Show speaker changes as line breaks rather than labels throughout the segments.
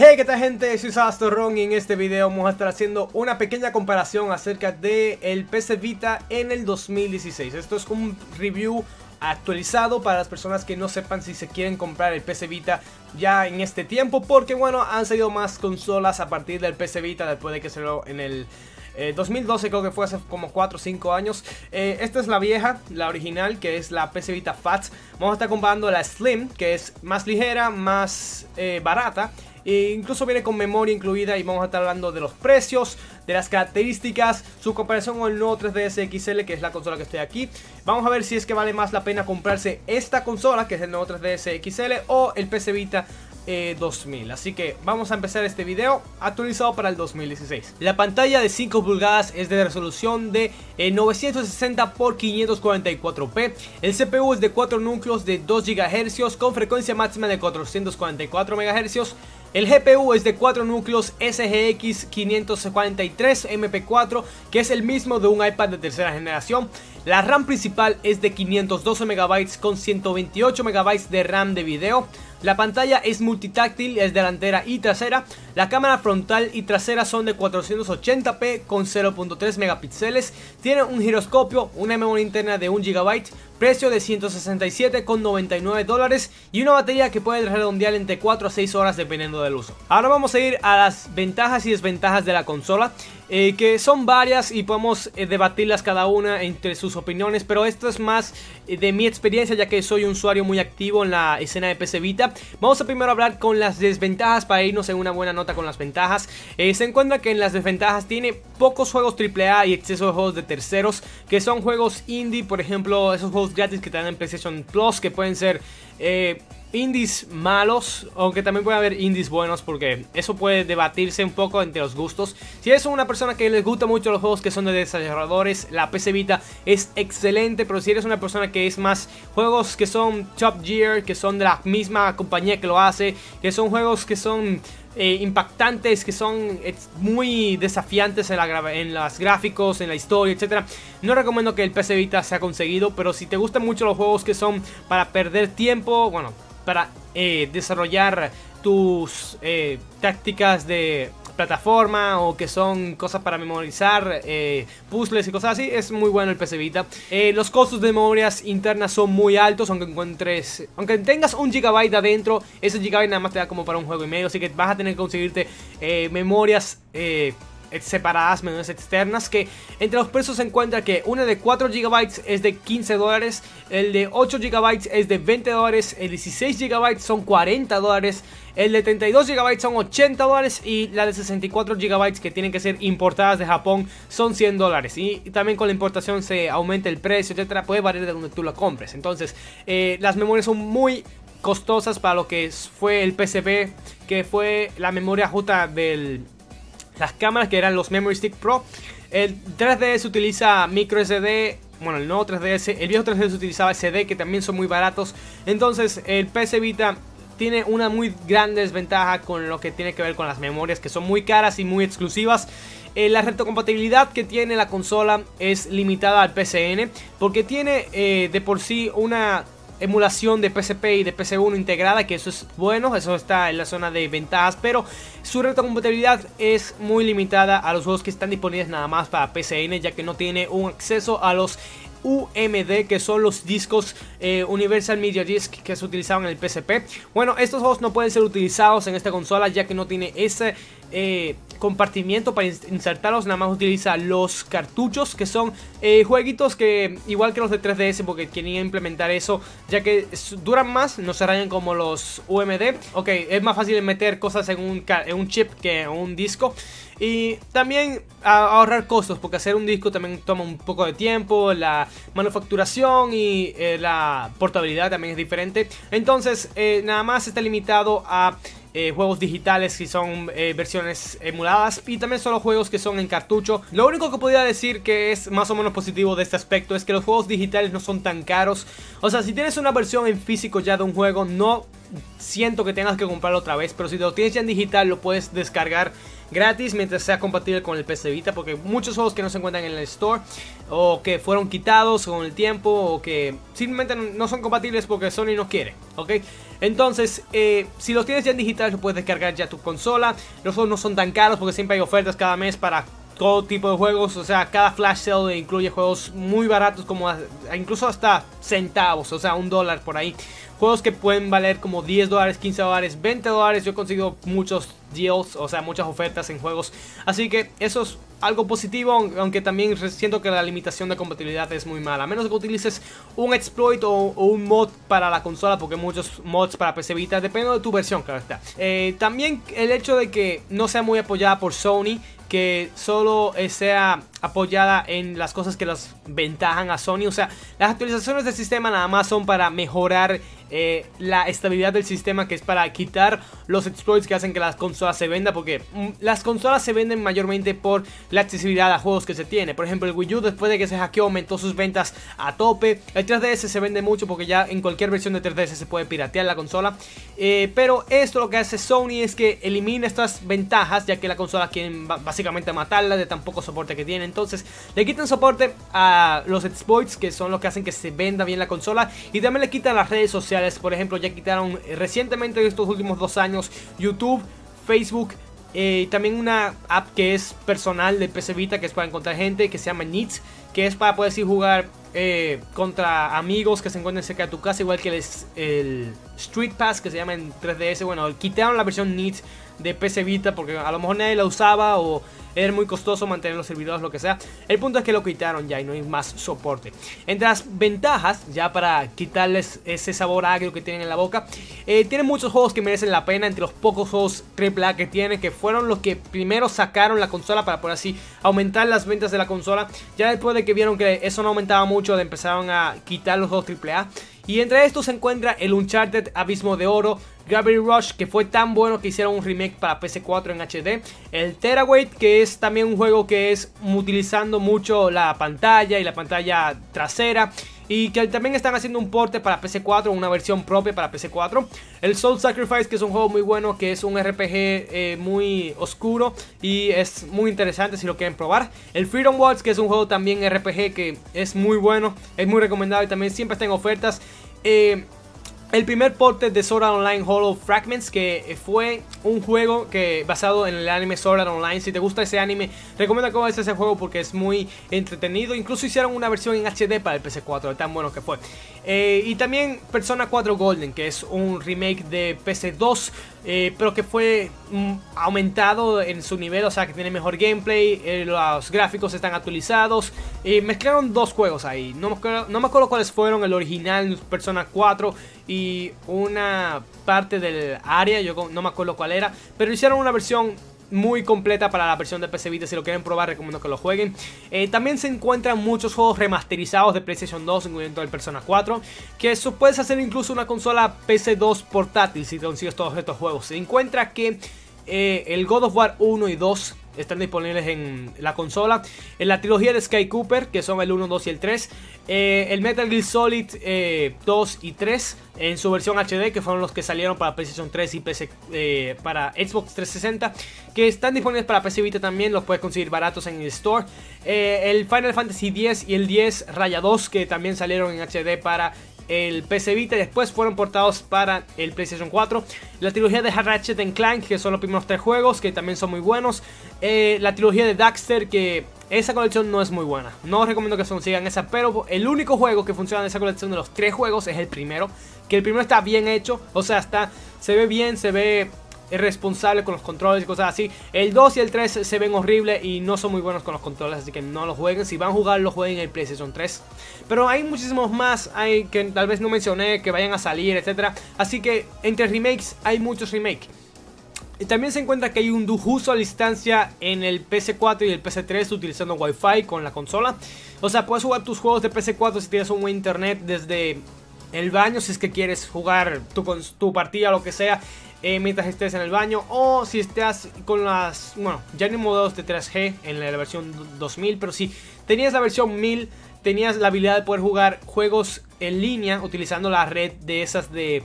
Hey, ¿qué tal, gente? Soy Sabastorrón y en este video vamos a estar haciendo una pequeña comparación acerca del PC Vita en el 2016. Esto es un review actualizado para las personas que no sepan si se quieren comprar el PC Vita ya en este tiempo, porque bueno, han salido más consolas a partir del PC Vita después de que salió en el 2012, creo que fue hace como 4 o 5 años. Esta es la vieja, la original, que es la PC Vita Fat. Vamos a estar comparando la Slim, que es más ligera, más barata. E incluso viene con memoria incluida y vamos a estar hablando de los precios, de las características, su comparación con el nuevo 3DS XL, que es la consola que estoy aquí. Vamos a ver si es que vale más la pena comprarse esta consola, que es el nuevo 3DS XL, o el PC Vita 2000. Así que vamos a empezar este video actualizado para el 2016. La pantalla de 5 pulgadas es de resolución de 960 x 544p. El CPU es de 4 núcleos de 2 GHz con frecuencia máxima de 444 MHz. El GPU es de 4 núcleos SGX 543 MP4, que es el mismo de un iPad de tercera generación. La RAM principal es de 512 MB con 128 MB de RAM de video. La pantalla es multitáctil, es delantera y trasera. La cámara frontal y trasera son de 480p con 0.3 megapíxeles. Tiene un giroscopio, una memoria interna de 1 GB, precio de $167,99 y una batería que puede redondear entre 4 a 6 horas dependiendo del uso. Ahora vamos a ir a las ventajas y desventajas de la consola, que son varias y podemos debatirlas cada una entre sus opiniones, pero esto es más de mi experiencia, ya que soy un usuario muy activo en la escena de PC Vita. Vamos a primero hablar con las desventajas para irnos en una buena nota con las ventajas. Se encuentra que en las desventajas tiene pocos juegos AAA y exceso de juegos de terceros, que son juegos indie, por ejemplo, esos juegos gratis que te dan en PlayStation Plus, que pueden ser indies malos, aunque también puede haber indies buenos, porque eso puede debatirse un poco entre los gustos. Si eres una persona que les gusta mucho los juegos que son de desarrolladores, la PC Vita es excelente, pero si eres una persona que es más juegos que son Top Gear, que son de la misma compañía que lo hace, que son juegos que son impactantes, que son muy desafiantes en los gráficos, en la historia, etcétera, no recomiendo que el PC Vita sea conseguido. Pero si te gustan mucho los juegos que son para perder tiempo, bueno, para desarrollar tus tácticas de plataforma, o que son cosas para memorizar, puzzles y cosas así, es muy bueno el PC Vita. Los costos de memorias internas son muy altos, aunque tengas 1 GB adentro, ese GB nada más te da como para un juego y medio, así que vas a tener que conseguirte memorias separadas, memorias externas, que entre los precios se encuentra que una de 4 GB es de $15, el de 8 GB es de $20, el 16 GB son $40, el de 32 GB son $80 y la de 64 GB, que tienen que ser importadas de Japón, son $100. Y también con la importación se aumenta el precio, etcétera, puede variar de donde tú la compres. Entonces las memorias son muy costosas para lo que fue el PCB, que fue la memoria justa de las cámaras, que eran los Memory Stick Pro. El 3DS utiliza micro SD. Bueno, el nuevo 3DS, el viejo 3DS utilizaba SD, que también son muy baratos. Entonces el PC Vita tiene una muy gran desventaja con lo que tiene que ver con las memorias, que son muy caras y muy exclusivas. La retrocompatibilidad que tiene la consola es limitada al PCN, porque tiene de por sí una emulación de PSP y de PC1 integrada, que eso es bueno, eso está en la zona de ventajas, pero su retrocompatibilidad es muy limitada a los juegos que están disponibles nada más para PCN, ya que no tiene un acceso a los UMD, que son los discos Universal Media Disc que se utilizaban en el PSP. Bueno, estos juegos no pueden ser utilizados en esta consola, ya que no tiene ese compartimiento para insertarlos. Nada más utiliza los cartuchos, que son jueguitos que igual que los de 3DS, porque querían implementar eso, ya que duran más, no se rayan como los UMD. Ok, es más fácil meter cosas en un chip que en un disco. Y también ahorrar costos, porque hacer un disco también toma un poco de tiempo. La manufacturación y la portabilidad también es diferente. Entonces nada más está limitado a juegos digitales, que son versiones emuladas, y también solo juegos que son en cartucho. Lo único que podría decir que es más o menos positivo de este aspecto es que los juegos digitales no son tan caros. O sea, si tienes una versión en físico ya de un juego, no siento que tengas que comprarlo otra vez, pero si lo tienes ya en digital, lo puedes descargar gratis mientras sea compatible con el PC Vita, porque muchos juegos que no se encuentran en el store o que fueron quitados con el tiempo o que simplemente no son compatibles porque Sony no quiere, ¿ok? Entonces, si los tienes ya en digital, puedes descargar ya tu consola. Los juegos no son tan caros porque siempre hay ofertas cada mes para todo tipo de juegos. O sea, cada flash sale incluye juegos muy baratos, como incluso hasta centavos, o sea, $1 por ahí. Juegos que pueden valer como $10, $15, $20. Yo he conseguido muchos deals, o sea, muchas ofertas en juegos. Así que eso es algo positivo, aunque también siento que la limitación de compatibilidad es muy mala. A menos que utilices un exploit o un mod para la consola, porque hay muchos mods para PC Vita, depende de tu versión, claro está. También el hecho de que no sea muy apoyada por Sony, que solo sea apoyada en las cosas que las ventajan a Sony. O sea, las actualizaciones del sistema nada más son para mejorar la estabilidad del sistema, que es para quitar los exploits que hacen que las consolas se vendan, porque las consolas se venden mayormente por la accesibilidad a juegos que se tiene. Por ejemplo, el Wii U, después de que se hackeó, aumentó sus ventas a tope. El 3DS se vende mucho porque ya en cualquier versión de 3DS se puede piratear la consola. Pero esto lo que hace Sony es que elimina estas ventajas, ya que la consola quieren básicamente matarla de tan poco soporte que tiene. Entonces le quitan soporte a los exploits, que son los que hacen que se venda bien la consola, y también le quitan las redes sociales. Por ejemplo, ya quitaron recientemente, en estos últimos 2 años, YouTube, Facebook, también una app que es personal de PC Vita, que es para encontrar gente, que se llama Needs, que es para poder jugar contra amigos que se encuentren cerca de tu casa, igual que el Street Pass, que se llama en 3DS. Bueno, quitaron la versión Needs de PC Vita porque a lo mejor nadie la usaba o era muy costoso mantener los servidores, lo que sea. El punto es que lo quitaron ya y no hay más soporte. Entre las ventajas, ya para quitarles ese sabor agrio que tienen en la boca, tienen muchos juegos que merecen la pena. Entre los pocos juegos AAA que tiene, que fueron los que primero sacaron la consola para poder así aumentar las ventas de la consola. Ya después de que vieron que eso no aumentaba mucho, empezaron a quitar los juegos AAA. Y entre estos se encuentra el Uncharted Abismo de Oro, Gravity Rush, que fue tan bueno que hicieron un remake para PS4 en HD, el Tearaway, que es también un juego que es utilizando mucho la pantalla y la pantalla trasera, y que también están haciendo un porte para PC4, una versión propia para PC4. El Soul Sacrifice, que es un juego muy bueno, que es un RPG muy oscuro y es muy interesante si lo quieren probar. El Freedom Wars, que es un juego también RPG que es muy bueno, es muy recomendado y también siempre está en ofertas. El primer porte de Sword Art Online Hollow Fragments, que fue un juego que basado en el anime Sword Art Online. Si te gusta ese anime, recomiendo que veas ese juego porque es muy entretenido. Incluso hicieron una versión en HD para el PS4, tan bueno que fue. Y también Persona 4 Golden, que es un remake de PS2, pero que fue aumentado en su nivel, o sea que tiene mejor gameplay, los gráficos están actualizados. Mezclaron 2 juegos ahí, no me acuerdo cuáles fueron, el original Persona 4 y una parte del área, yo no me acuerdo cuál era, pero hicieron una versión muy completa para la versión de PC Vita. Si lo quieren probar, recomiendo que lo jueguen. También se encuentran muchos juegos remasterizados de PlayStation 2, incluyendo el Persona 4, que eso puedes hacer incluso una consola PC2 portátil si consigues todos estos juegos. Se encuentra que el God of War 1 y 2 están disponibles en la consola. En la trilogía de Sky Cooper, que son el 1, 2 y el 3. El Metal Gear Solid 2 y 3 en su versión HD, que fueron los que salieron para PlayStation 3 y para Xbox 360, que están disponibles para PC Vita también. Los puedes conseguir baratos en el store. El Final Fantasy X y el 10 Raya 2, que también salieron en HD para el PC Vita y después fueron portados para el PlayStation 4. La trilogía de Ratchet & Clank, que son los primeros 3 juegos, que también son muy buenos. La trilogía de Daxter, que esa colección no es muy buena, no os recomiendo que se consigan esa, pero el único juego que funciona en esa colección de los 3 juegos es el primero, que el primero está bien hecho, o sea, se ve bien, se ve responsable con los controles y cosas así. El 2 y el 3 se ven horribles y no son muy buenos con los controles, así que no los jueguen. Si van a jugar, los jueguen en el PlayStation 3. Pero hay muchísimos más, hay que tal vez no mencioné, que vayan a salir, etcétera. Así que entre remakes hay muchos remakes. Y también se encuentra que hay un uso a distancia en el PS4 y el PS3 utilizando Wi-Fi con la consola. O sea, puedes jugar tus juegos de PS4 si tienes un buen internet desde el baño, si es que quieres jugar tu partida o lo que sea, mientras estés en el baño, o si estás con las, bueno, ya no hay modelos de 3G en la versión 2000, pero si tenías la versión 1000, tenías la habilidad de poder jugar juegos en línea utilizando la red de esas de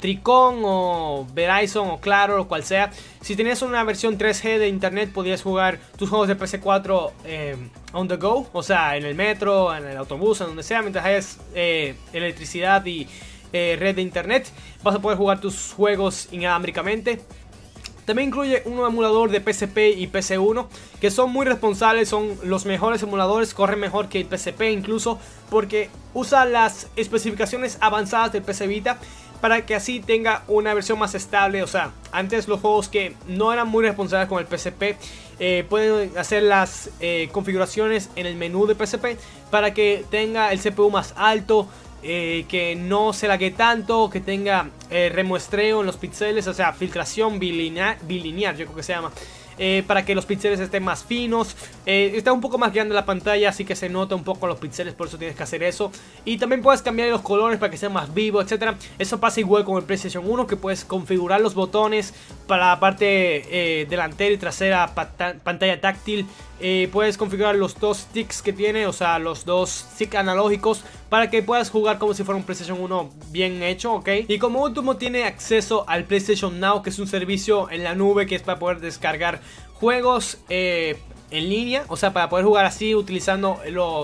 Tricom o Verizon o Claro o cual sea. Si tenías una versión 3G de internet, podías jugar tus juegos de PS4 on the go, o sea, en el metro, en el autobús, en donde sea, mientras hayas electricidad y red de internet, vas a poder jugar tus juegos inalámbricamente. También incluye un emulador de PSP y PC1 que son muy responsables, son los mejores emuladores, corren mejor que el PSP incluso, porque usa las especificaciones avanzadas del PS Vita para que así tenga una versión más estable. O sea, antes los juegos que no eran muy responsables con el PSP pueden hacer las configuraciones en el menú de PSP para que tenga el CPU más alto, que no se lague tanto, que tenga remuestreo en los píxeles, o sea, filtración bilinear, yo creo que se llama, para que los píxeles estén más finos. Está un poco más grande la pantalla, así que se nota un poco los píxeles, por eso tienes que hacer eso. Y también puedes cambiar los colores para que sean más vivos, etcétera. Eso pasa igual con el PlayStation 1, que puedes configurar los botones para la parte delantera y trasera, pantalla táctil. Puedes configurar los dos sticks que tiene, o sea, los dos sticks analógicos, para que puedas jugar como si fuera un PlayStation 1 bien hecho, ¿ok? Y como último tiene acceso al PlayStation Now, que es un servicio en la nube que es para poder descargar juegos en línea, o sea, para poder jugar así utilizando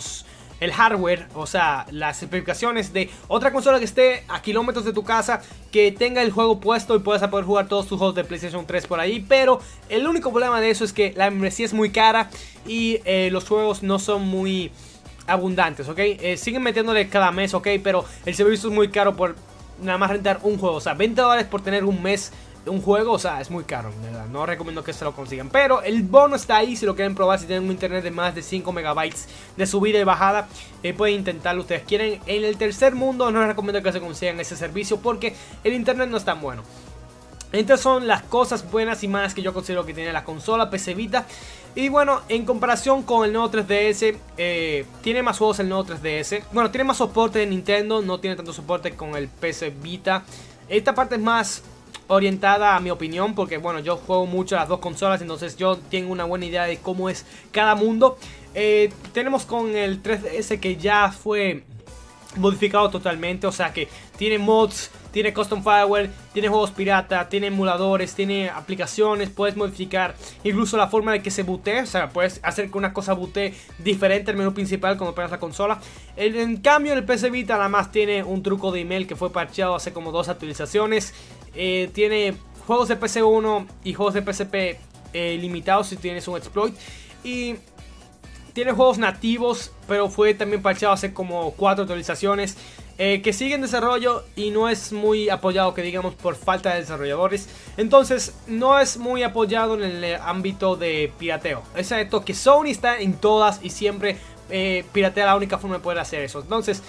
el hardware, o sea, las especificaciones de otra consola que esté a kilómetros de tu casa, que tenga el juego puesto y puedas poder jugar todos tus juegos de PlayStation 3 por ahí. Pero el único problema de eso es que la membresía es muy cara y los juegos no son muy abundantes, ¿ok? Siguen metiéndole cada mes, ¿ok? Pero el servicio es muy caro por nada más rentar un juego, o sea, $20 por tener un mes un juego, o sea, es muy caro, ¿verdad? No recomiendo que se lo consigan, pero el bono está ahí si lo quieren probar. Si tienen un internet de más de 5 megabytes de subida y bajada, pueden intentarlo ustedes quieren. En el tercer mundo no les recomiendo que se consigan ese servicio porque el internet no es tan bueno. Estas son las cosas buenas y malas que yo considero que tiene la consola PC Vita. Y bueno, en comparación con el nuevo 3DS, tiene más juegos el nuevo 3DS. Bueno, tiene más soporte de Nintendo, no tiene tanto soporte con el PC Vita. Esta parte es más orientada a mi opinión, porque bueno, yo juego mucho a las dos consolas, entonces yo tengo una buena idea de cómo es cada mundo. Tenemos con el 3DS que ya fue modificado totalmente, o sea que tiene mods, tiene custom firmware, tiene juegos pirata, tiene emuladores, tiene aplicaciones, puedes modificar incluso la forma de que se bootee, o sea, puedes hacer que una cosa bootee diferente al menú principal cuando pegas la consola. En cambio, el PC Vita nada más tiene un truco de email que fue parcheado hace como 2 actualizaciones. Tiene juegos de PC1 y juegos de PSP limitados si tienes un exploit. Y tiene juegos nativos, pero fue también parcheado hace como 4 actualizaciones. Que sigue en desarrollo y no es muy apoyado, que digamos, por falta de desarrolladores. Entonces no es muy apoyado en el ámbito de pirateo. Excepto que Sony está en todas y siempre piratea la única forma de poder hacer eso. Entonces,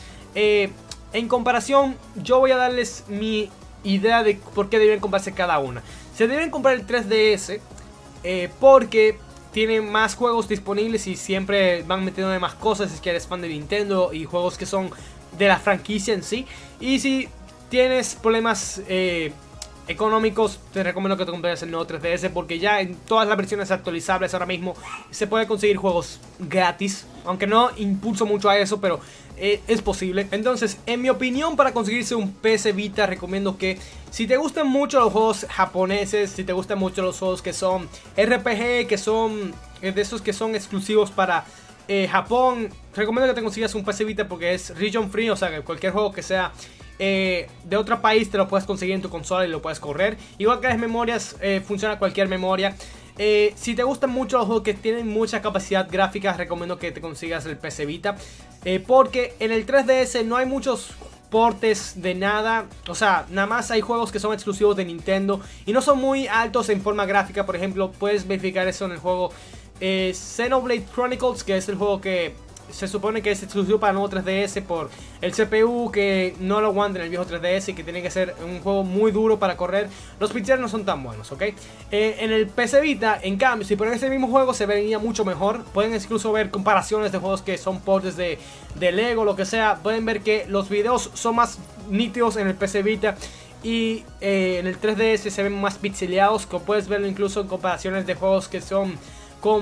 en comparación, yo voy a darles mi idea de por qué deben comprarse cada una. Se deben comprar el 3DS porque tiene más juegos disponibles y siempre van metiendo más cosas si es que eres fan de Nintendo y juegos que son de la franquicia en sí. Y si tienes problemas económicos, te recomiendo que te compres el nuevo 3DS, porque ya en todas las versiones actualizables ahora mismo se puede conseguir juegos gratis, aunque no impulso mucho a eso, pero es posible. Entonces, en mi opinión, para conseguirse un PC Vita, recomiendo que si te gustan mucho los juegos japoneses, si te gustan mucho los juegos que son RPG, que son de esos que son exclusivos para Japón, recomiendo que te consigas un PC Vita porque es region free, o sea que cualquier juego que sea de otro país te lo puedes conseguir en tu consola y lo puedes correr. Igual que las memorias, funciona cualquier memoria. Si te gustan mucho los juegos que tienen mucha capacidad gráfica, recomiendo que te consigas el PC Vita, porque en el 3DS no hay muchos portes de nada, o sea, nada más hay juegos que son exclusivos de Nintendo y no son muy altos en forma gráfica. Por ejemplo, puedes verificar eso en el juego Xenoblade Chronicles, que es el juego que se supone que es exclusivo para el nuevo 3DS por el CPU, que no lo aguanta en el viejo 3DS y que tiene que ser un juego muy duro para correr. Los pixels no son tan buenos, ¿ok? En el PC Vita, en cambio, si ponen ese mismo juego se vería mucho mejor. Pueden incluso ver comparaciones de juegos que son ports de Lego, lo que sea. Pueden ver que los videos son más nítidos en el PC Vita y en el 3DS se ven más pixeleados, como puedes verlo incluso en comparaciones de juegos que son con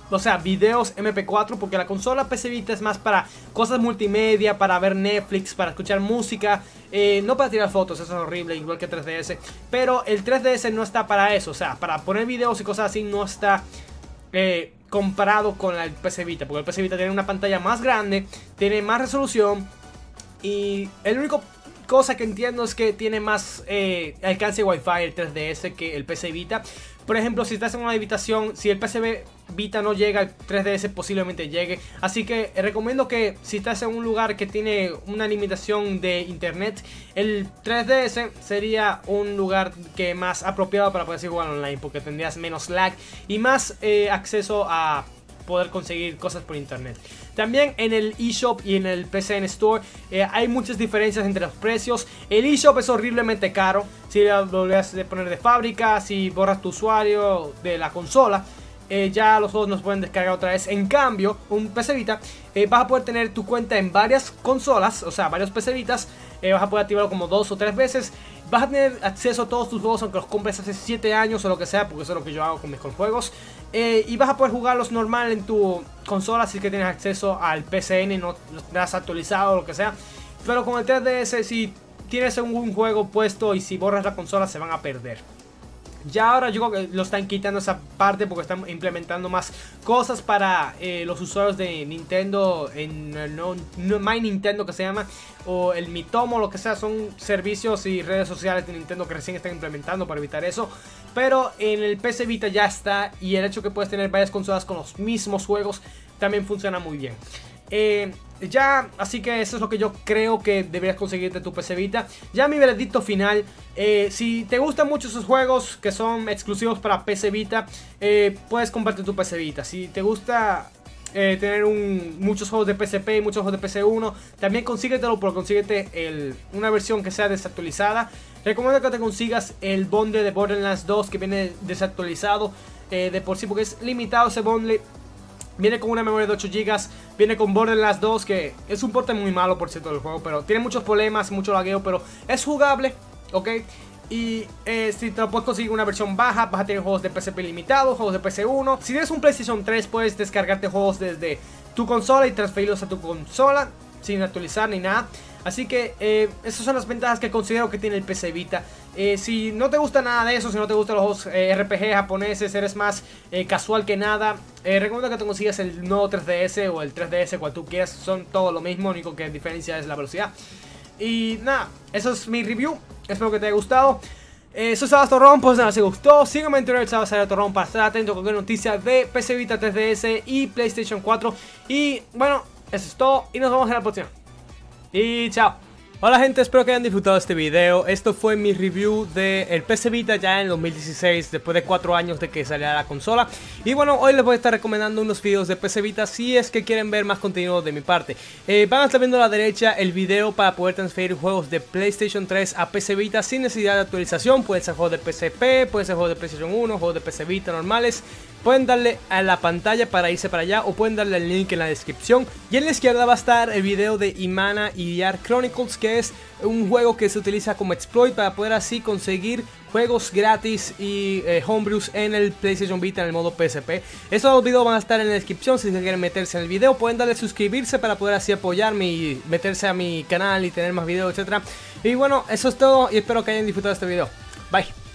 o sea, videos MP4, porque la consola PC Vita es más para cosas multimedia, para ver Netflix, para escuchar música, no para tirar fotos, eso es horrible, igual que 3DS. Pero el 3DS no está para eso, o sea, para poner videos y cosas así no está comparado con el PC Vita, porque el PC Vita tiene una pantalla más grande, tiene más resolución y el único cosa que entiendo es que tiene más alcance Wi-Fi el 3DS que el PC Vita. Por ejemplo, si estás en una habitación, si el PC Vita no llega, el 3DS posiblemente llegue. Así que recomiendo que si estás en un lugar que tiene una limitación de internet, el 3DS sería un lugar que más apropiado para poder jugar online, porque tendrías menos lag y más acceso a poder conseguir cosas por internet. También en el eShop y en el PCN Store hay muchas diferencias entre los precios. El eShop es horriblemente caro si lo volvés a poner de fábrica, si borras tu usuario de la consola. Ya los juegos no se pueden descargar otra vez. En cambio, un PC Vita vas a poder tener tu cuenta en varias consolas, o sea, varios PC Vitas. Vas a poder activarlo como 2 o 3 veces. Vas a tener acceso a todos tus juegos aunque los compres hace 7 años o lo que sea, porque eso es lo que yo hago con mis juegos. Y vas a poder jugarlos normal en tu consola si es que tienes acceso al PCN, no lo has actualizado o lo que sea. Pero con el 3DS, si tienes un juego puesto y si borras la consola, se van a perder. Ya ahora yo creo que lo están quitando esa parte porque están implementando más cosas para los usuarios de Nintendo en el My Nintendo que se llama, o el Mitomo, lo que sea. Son servicios y redes sociales de Nintendo que recién están implementando para evitar eso. Pero en el PC Vita ya está, y el hecho que puedes tener varias consolas con los mismos juegos también funciona muy bien. Así que eso es lo que yo creo que deberías conseguirte tu PC Vita. Ya mi veredicto final, si te gustan mucho esos juegos que son exclusivos para PC Vita, puedes comprarte tu PC Vita. Si te gusta tener muchos juegos de PSP y muchos juegos de PC1, también consíguetelo, pero consíguete una versión que sea desactualizada. Recomiendo que te consigas el bundle de Borderlands 2 que viene desactualizado de por sí, porque es limitado ese bundle. Viene con una memoria de 8 GB, viene con Borderlands 2, que es un porte muy malo por cierto del juego, pero tiene muchos problemas, mucho lagueo, pero es jugable, ¿ok? Y si te lo puedes conseguir una versión baja, vas a tener juegos de PSP limitados, juegos de PC1. Si tienes un PlayStation 3, puedes descargarte juegos desde tu consola y transferirlos a tu consola sin actualizar ni nada. Así que esas son las ventajas que considero que tiene el PC Vita. Si no te gusta nada de eso, si no te gustan los juegos RPG japoneses, eres más casual que nada, recomiendo que te consigas el nuevo 3DS o el 3DS, cual tú quieras. Son todo lo mismo, lo único que diferencia es la velocidad. Y nada, eso es mi review. Espero que te haya gustado. Soy Sebastorrón, pues nada, si te gustó, sígueme en Twitter, Sebastorrón, para estar atento a cualquier noticia de PC Vita, 3DS y PlayStation 4. Y bueno, eso es todo y nos vemos en la próxima. Y chao. Hola gente, espero que hayan disfrutado de este video. Esto fue mi review del PC Vita ya en 2016, después de 4 años de que saliera la consola. Y bueno, hoy les voy a estar recomendando unos videos de PC Vita si es que quieren ver más contenido de mi parte. Van a estar viendo a la derecha el video para poder transferir juegos de PlayStation 3 a PC Vita sin necesidad de actualización. Puede ser juegos de PSP, puede ser juegos de PlayStation 1, juegos de PC Vita normales. Pueden darle a la pantalla para irse para allá o pueden darle el link en la descripción. Y en la izquierda va a estar el video de Imana EDR Chronicles, que es un juego que se utiliza como exploit para poder así conseguir juegos gratis y homebrews en el PlayStation Vita en el modo PSP. Esos dos videos van a estar en la descripción si quieren meterse en el video. Pueden darle suscribirse para poder así apoyarme y meterse a mi canal y tener más videos, etc. Y bueno, eso es todo y espero que hayan disfrutado de este video. Bye.